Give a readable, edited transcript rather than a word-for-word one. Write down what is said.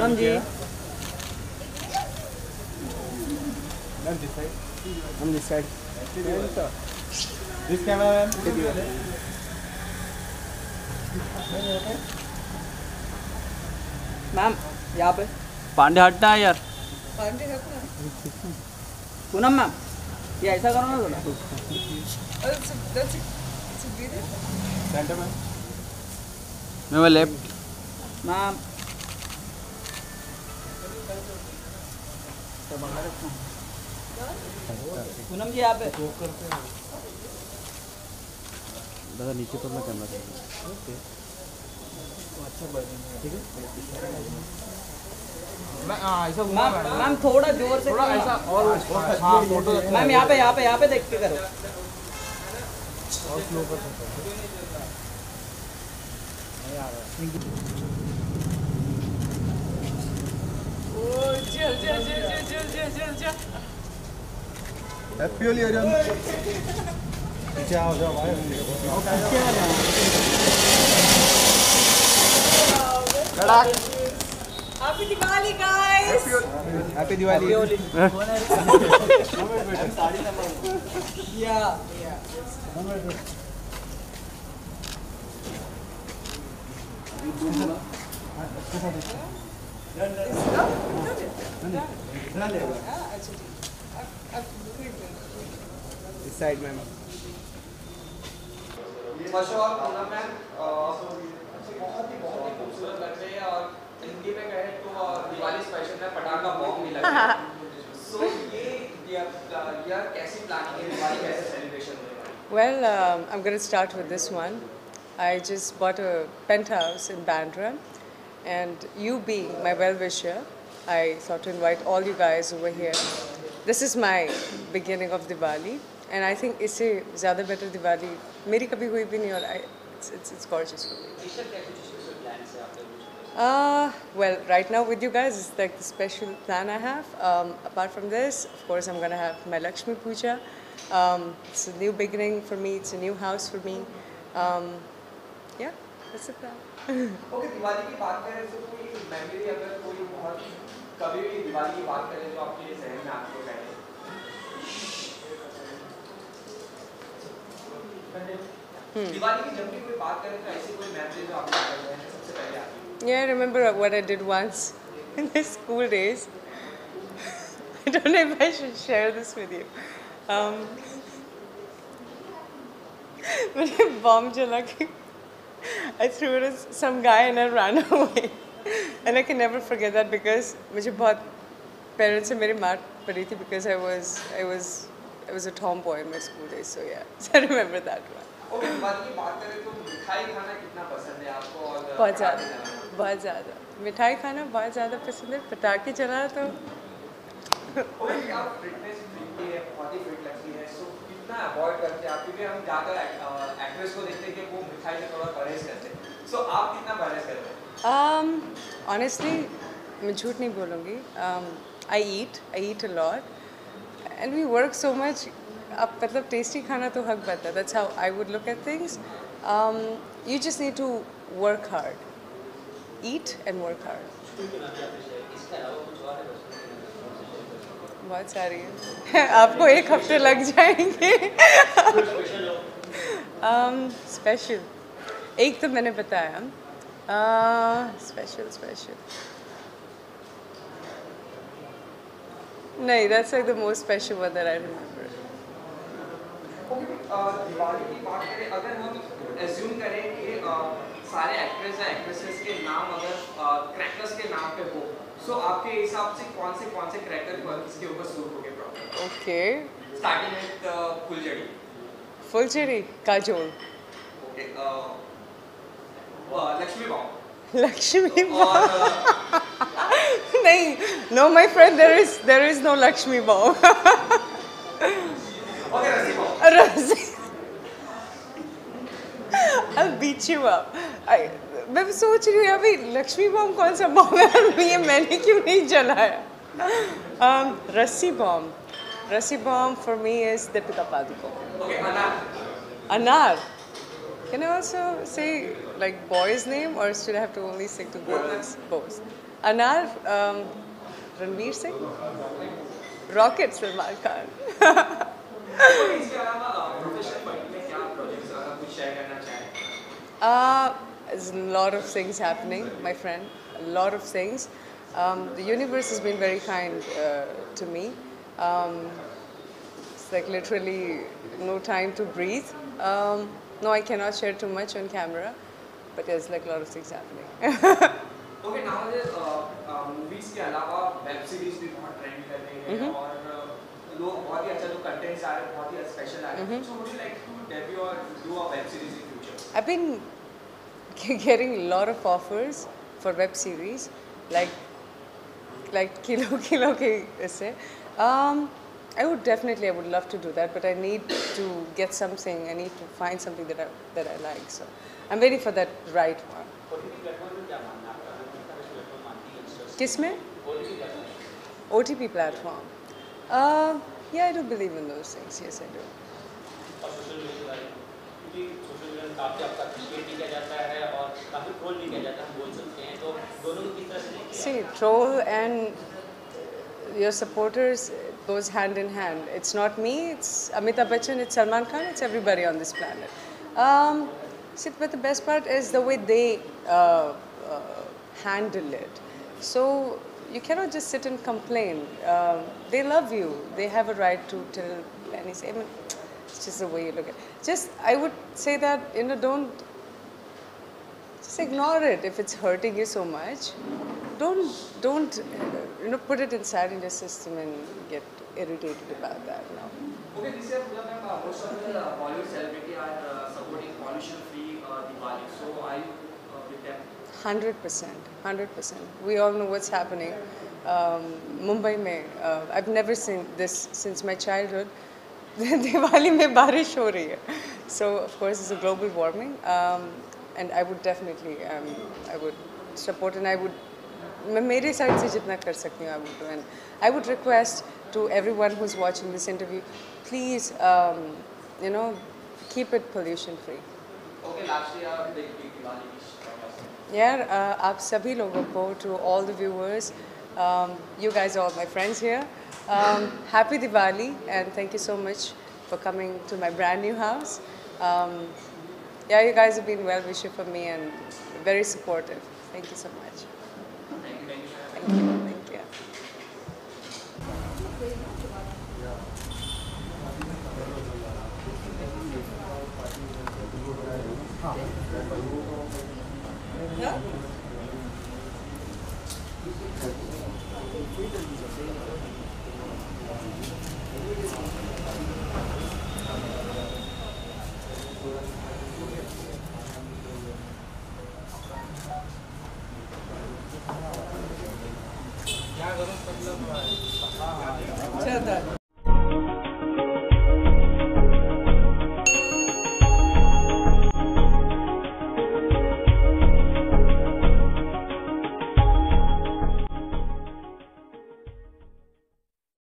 Poonam ji Ma'am, this side. हम this side This camera, ma'am. Ma'am यहाँ पे पांडे हटना है यार पूनम मैम ये ऐसा करो ना थोड़ा Center, ma'am. मैं वो लेफ्ट मैम पूनम जी यहाँ पे दादा नीचे तो मैं कैमरा देंगे ओके ठीक है मैं ऐसा मैम थोड़ा जोर से थोड़ा ऐसा और हाँ फोटो मैम यहाँ पे देख के करो और स्लो कर सकते हैं नहीं आ रहा हैप्पी होली अर्जुन पीछे आओ जाओ भाई Happy Diwali, guys! Happy Diwali या इस साइड में first of all Poonam ma'am बहुत ही खूबसूरत लग रही है और हिंदी में कहे तो दिवाली स्पेशल में पटाखा बॉम्ब भी लग रहा है सो ये कैसी प्लानिंग है दिवाली कैसे सेलिब्रेशन होने वाली Well, I'm going to start with this one. I just bought a penthouse in Bandra, and you being my well-wisher, I thought to invite all you guys over here. This is my beginning of Diwali, and I think इससे ज़्यादा better Diwali मेरी कभी हुई भी नहीं और it's gorgeous for me. Well, right now with you guys, it's like the special plan I have. Apart from this, of course, I'm going to have my Lakshmi Puja. It's a new beginning for me. It's a new house for me. Yeah, that's the plan. Okay Diwali की बात करें तो कोई memory अगर कोई बहुत कभी भी दिवाली की बात करें जो आपके जहन में आपके पहले दिवाली की जब भी कोई बात करें तो ऐसी कोई मेमोरी जो आपके जहन में सबसे पहले आती है Yeah, I remember what I did once in my school days. I don't know if I should share this with you. When a bomb jala ke, I threw it at some guy and I ran away. And I can never forget that because मुझे बहुत parents से मेरी मार पड़ी थी because I was a tomboy in my school days. So yeah, so I remember that one. Okay Diwali की बात करें तो मिठाई खाना कितना पसंद है आपको और बहुत ज़्यादा मिठाई खाना बहुत ज़्यादा पसंद है पटाखे चलाना तो ओके आप फिटनेस फ्रीक है बहुत ही फिट लगती है सो कितना अवॉइड करते हैं आप क्योंकि हम ज़्यादा एक्ट्रेस को देखते हैं कि वो मिठाई से थोड़ा परहेज करते हैं सो आप कितना परहेज करते हैं Honestly, मैं झूठ नहीं बोलूँगी. I eat a lot, and we work so much. अब मतलब टेस्टी खाना तो हक बनता है. That's how I would look at things. You just need to work hard. Eat and work hard. बहुत सारी है. आपको एक हफ्ते लग जाएंगे. Special. एक तो मैंने बताया. Special. नहीं, that's like the most special one that I remember. Diwali की बात करें अगर हम एज्यूम करें कि सारे एक्ट्रेस या एक्ट्रेसेस के नाम अगर क्रैकर्स के नाम पे हो सो आपके हिसाब से कौन से क्रैकर इसके ऊपर सूट होंगे प्रॉपर Okay. स्टार्टिंग विद फुलझड़ी फुलझड़ी Kajol okay Lakshmi bomb Lakshmi bomb नहीं no my friend there is no Lakshmi bomb okay रस्सी bomb Rosy. I'll beat you up. मैं सोच रही हूँ अभी लक्ष्मी बॉम्ब कौन सा बॉम्ब है ये मैंने क्यों नहीं जलाया रस्सी bomb for me is Deepika Padukone. Okay Anar. Can I also say like boy's name or should I have to only stick to girls? Both. Anar, Ranveer Singh, Rocket, Salman Khan. इसके अलावा professional field में क्या projects अगर कुछ share करना चाहें? There's a lot of things happening, my friend. A lot of things. The universe has been very kind to me. It's like literally no time to breathe. No, I cannot share too much on camera, but there's like a lot of things happening. Okay now movies के अलावा web series भी बहुत trend कर रही है और लोग बहुत ही अच्छा जो कंटेंट्स आ रहे हैं बहुत ही स्पेशल आ रहे हैं so would you like to debut और do a web series in future I've been getting a lot of offers for web series, like kilo ke isse. I would love to do that, but I need to get something. I need to find something that I like. So I'm waiting for that right one. Kisme? OTP platform. Yeah, I do believe in those things. Yes, I do. See, troll and your supporters goes hand in hand. It's not me, it's Amitabh Bachchan, it's Salman Khan, it's everybody on this planet. See, but the best part is the way they handle it. So you cannot just sit and complain. They love you. They have a right to tell anything. I mean, it's just the way you look at it. Just, I would say that, don't just ignore it if it's hurting you so much. Don't put it inside in your system and get irritated about that. No. Okay, this year most of the Bollywood celebrities are supporting pollution-free Diwali. So are you with them? 100%. We all know what's happening. Mumbai mein, I've never seen this since my childhood. Diwali mein barish ho rahi hai. So of course it's a global warming, and I would definitely, I would support, and I would, मेरे side से जितना कर सकती हूँ I would do, and I would request to everyone who's watching this interview, please, keep it pollution free. Okay, last year big Diwali wish. यार आप सभी लोगों को, to all the viewers, you guys are all my friends here. Happy Diwali, and thank you so much for coming to my brand new house. Yeah, you guys have been well-wisher for me and very supportive. Thank you so much. Thank you. Yeah? अच्छा था